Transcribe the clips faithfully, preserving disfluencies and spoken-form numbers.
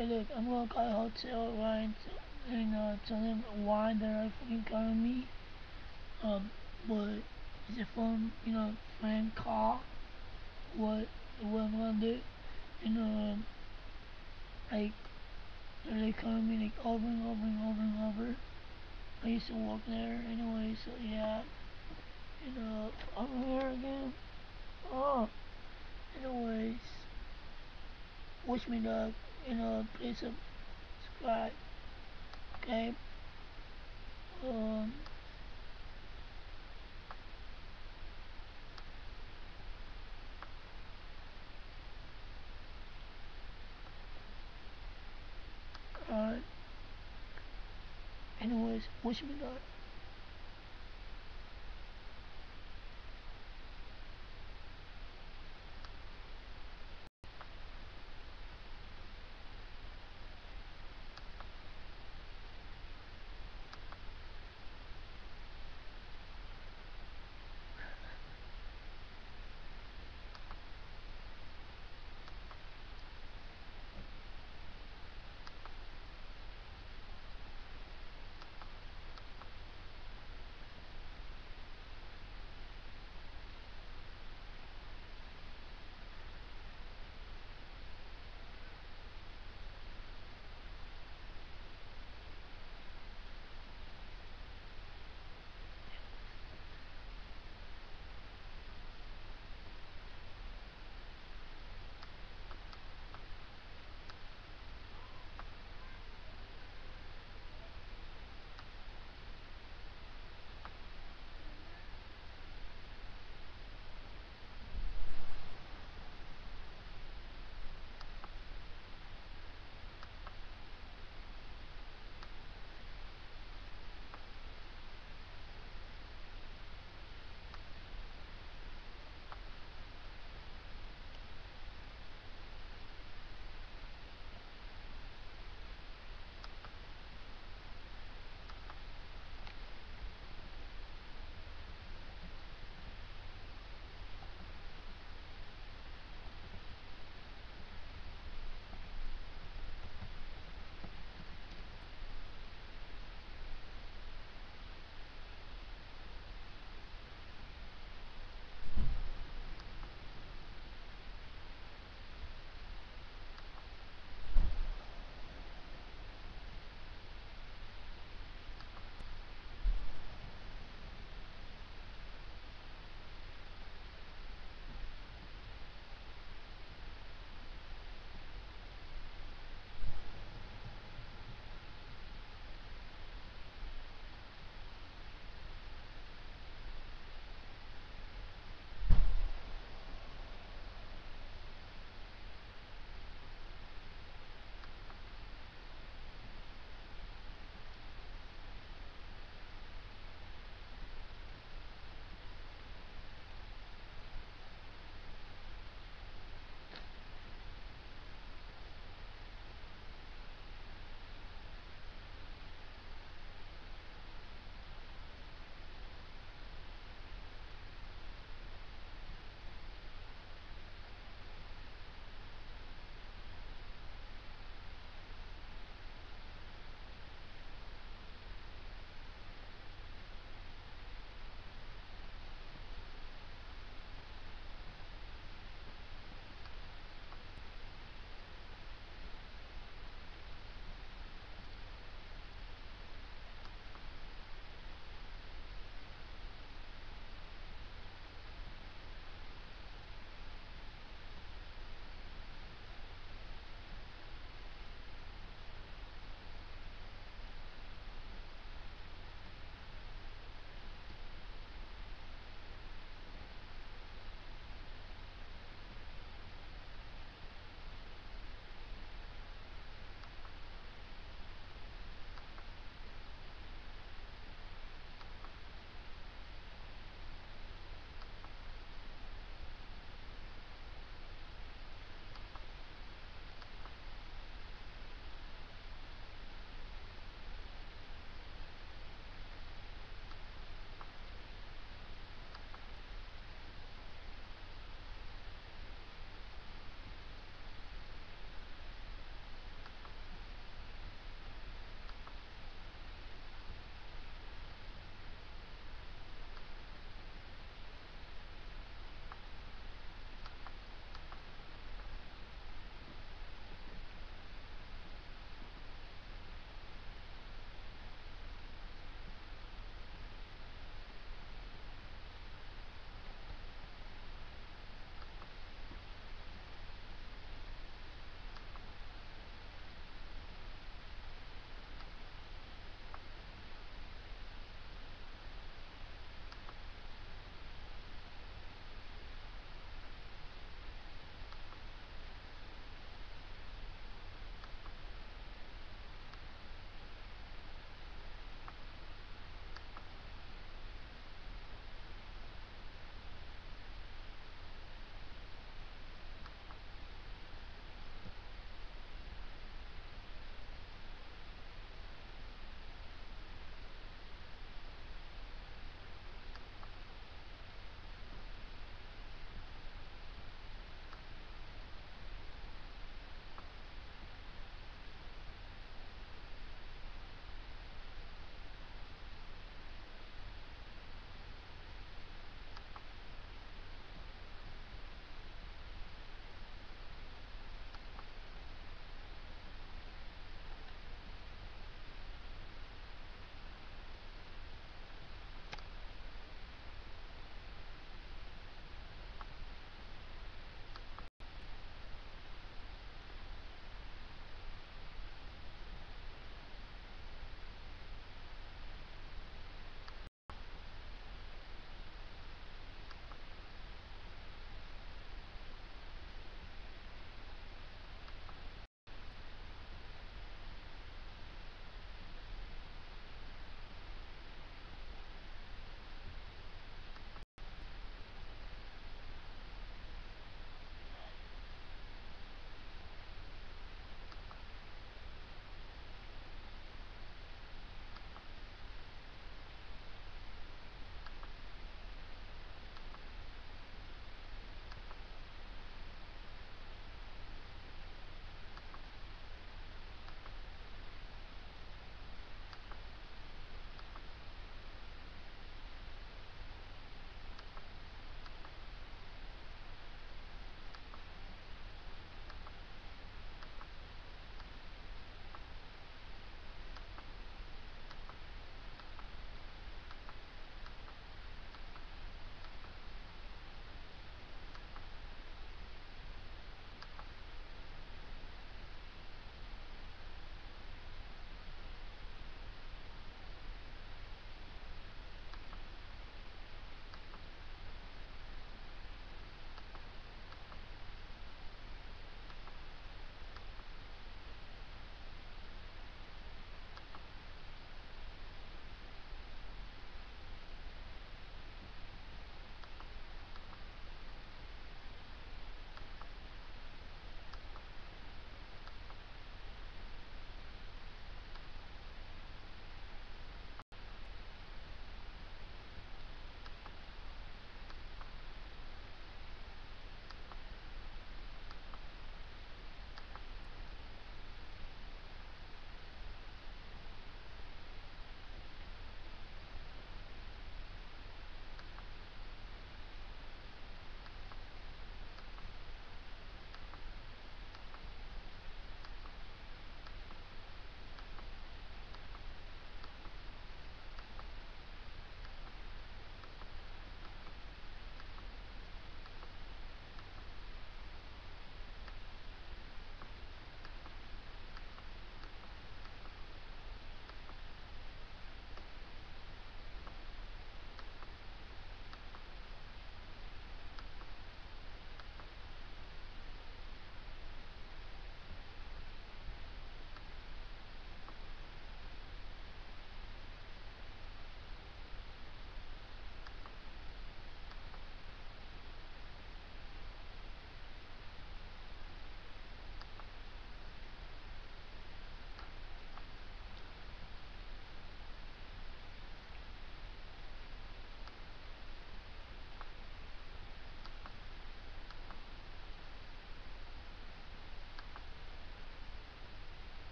Okay, look, I'm gonna call a hotel, right, and uh, tell them why they're fucking calling me. Um, but is it from, you know, friend call? What, what I'm gonna do? And, um, like, they calling me, like, over and over and over and over. I used to work there anyway, so yeah. And, uh, I'm here again. Oh, anyways, wish me luck. You know, please subscribe, okay? Um, uh, anyways, wish me luck.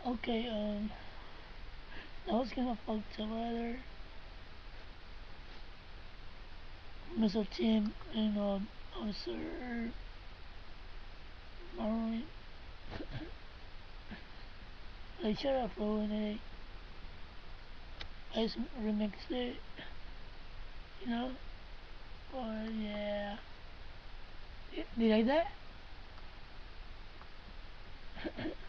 Okay, um, that was kind of fucked up rather. mister Tim and um, Officer Marlon. Like, shut up, bro, and they, I just remixed it, you know? But yeah. Do you like that?